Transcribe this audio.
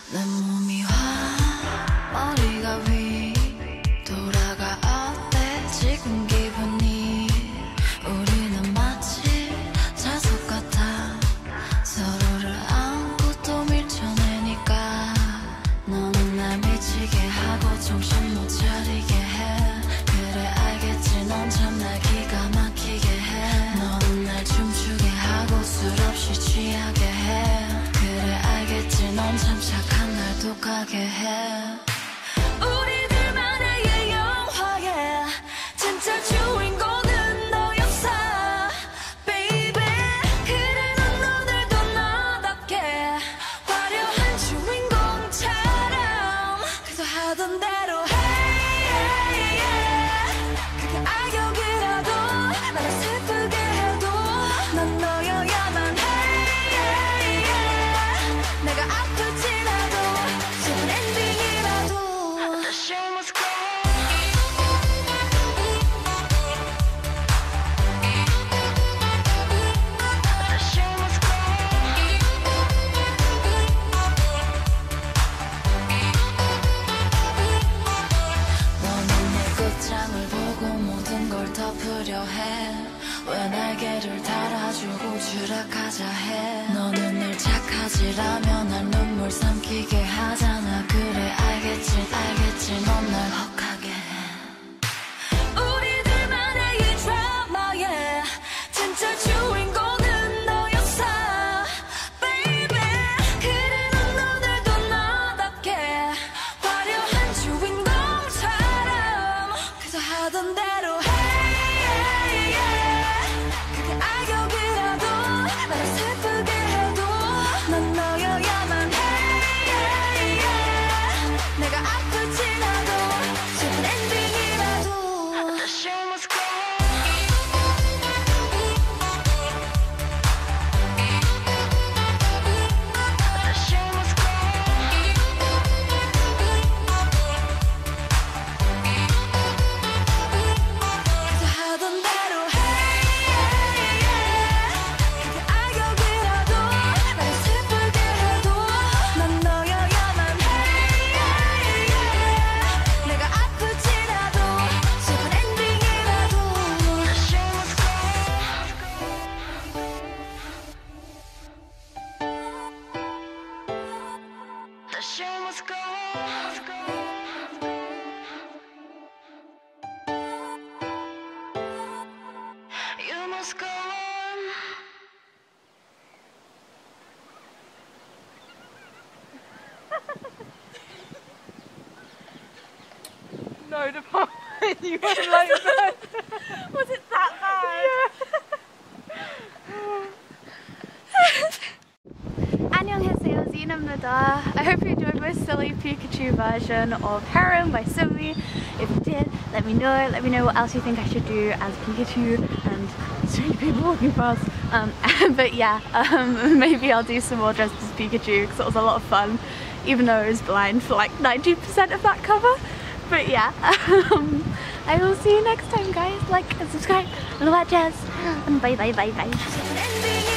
내 몸이 화 머리가 위 돌아가 어때 지금 기분이 우리는 마치 자석 같아 서로를 안고 또 밀쳐내니까 너는 날 미치게 하고 정신 못 차리게 해 그래 알겠지 넌 참 날 기가 막히게 해 너는 날 춤추게 하고 술 없이 취하게 해 그래 알겠지 넌 참 착한 날 독하게 해 우리들만의 영화에 진짜 주인공은 너였어 baby 그래 넌 오늘도 너답게 화려한 주인공처럼 그저 하던 대로 해 그게 악역이라도 나를 슬프게 해도 넌 너여야만 해 내가 아프지라도 슬픈 엔딩이라도 The show must go The show must go 너는 내 끝장을 보고 모든 걸 덮으려 해 왜 날개를 달아주고 추락하자 해 너는 늘 착하지라며 날 눈물 삼키게 하잖아 그래 알겠지 넌 날 혹하게 해 우리들만의 이 드라마에 진짜 주인공은 너였어 baby 그래 넌 오늘도 너답게 화려한 주인공처럼 그저 하던 대로 해 그게 악역이라도 나를 슬프게 해도 넌 너여야만 해 내가 아프지라도 슬픈 엔딩이라도 The show must go The show must go 그저 하던 대로 해 그게 악역이라도 나를 슬프게 해도 넌 너여야만 해 내가 아프지라도 슬픈 엔딩이라도 The show must go The show must go You must go on No, the part when you went like that. Was it that bad? Annyeonghaseyo, Xenamnada. I hope you enjoyed my silly Pikachu version of Harem by Sumi. If you did, let me know. Let me know what else you think I should do as Pikachu and so many people walking past. But yeah, maybe I'll do some more dressed as Pikachu because it was a lot of fun, even though I was blind for like 90% of that cover. But yeah, I will see you next time guys. Like and subscribe and all that jazz. And bye bye bye bye.